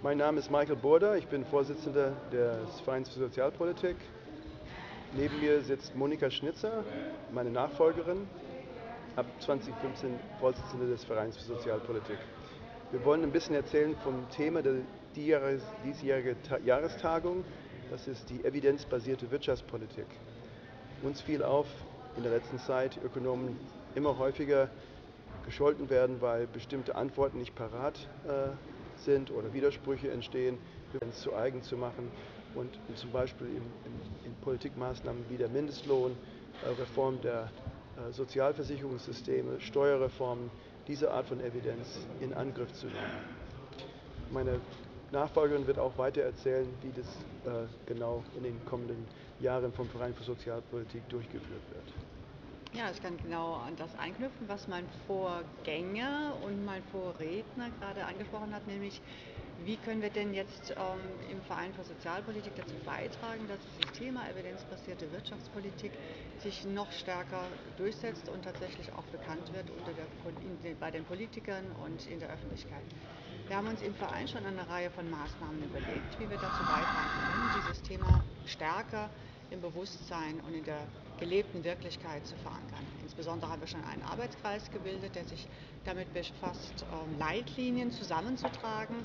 Mein Name ist Michael Burda, ich bin Vorsitzender des Vereins für Sozialpolitik. Neben mir sitzt Monika Schnitzer, meine Nachfolgerin, ab 2015 Vorsitzende des Vereins für Sozialpolitik. Wir wollen ein bisschen erzählen vom Thema der diesjährigen Jahrestagung, das ist die evidenzbasierte Wirtschaftspolitik. Uns fiel auf in der letzten Zeit, Ökonomen immer häufiger gescholten werden, weil bestimmte Antworten nicht parat sind oder Widersprüche entstehen, es zu eigen zu machen und zum Beispiel in Politikmaßnahmen wie der Mindestlohn, Reform der Sozialversicherungssysteme, Steuerreformen, diese Art von Evidenz in Angriff zu nehmen. Meine Nachfolgerin wird auch weiter erzählen, wie das genau in den kommenden Jahren vom Verein für Sozialpolitik durchgeführt wird. Ja, ich kann genau an das anknüpfen, was mein Vorgänger und mein Vorredner gerade angesprochen hat, nämlich wie können wir denn jetzt im Verein für Sozialpolitik dazu beitragen, dass das Thema evidenzbasierte Wirtschaftspolitik sich noch stärker durchsetzt und tatsächlich auch bekannt wird bei den Politikern und in der Öffentlichkeit. Wir haben uns im Verein schon eine Reihe von Maßnahmen überlegt, wie wir dazu beitragen können, dieses Thema stärker im Bewusstsein und in der gelebten Wirklichkeit zu verankern. Insbesondere haben wir schon einen Arbeitskreis gebildet, der sich damit befasst, Leitlinien zusammenzutragen,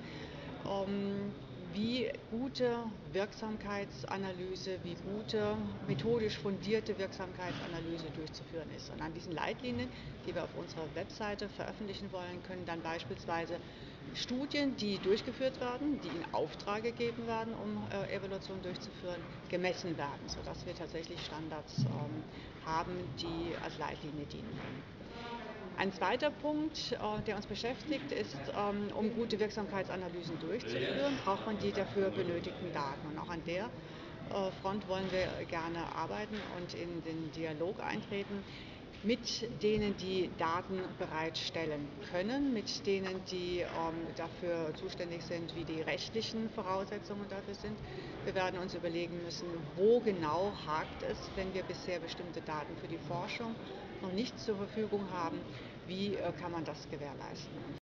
wie gute Wirksamkeitsanalyse, wie gute methodisch fundierte Wirksamkeitsanalyse durchzuführen ist. Und an diesen Leitlinien, die wir auf unserer Webseite veröffentlichen wollen, können dann beispielsweise Studien, die durchgeführt werden, die in Auftrag gegeben werden, um Evaluation durchzuführen, gemessen werden, sodass wir tatsächlich Standards haben, die als Leitlinie dienen können. Ein zweiter Punkt, der uns beschäftigt, ist, um gute Wirksamkeitsanalysen durchzuführen, braucht man die dafür benötigten Daten. Und auch an der Front wollen wir gerne arbeiten und in den Dialog eintreten mit denen, die Daten bereitstellen können, mit denen, die dafür zuständig sind, wie die rechtlichen Voraussetzungen dafür sind. Wir werden uns überlegen müssen, wo genau hakt es, wenn wir bisher bestimmte Daten für die Forschung noch nicht zur Verfügung haben, wie kann man das gewährleisten.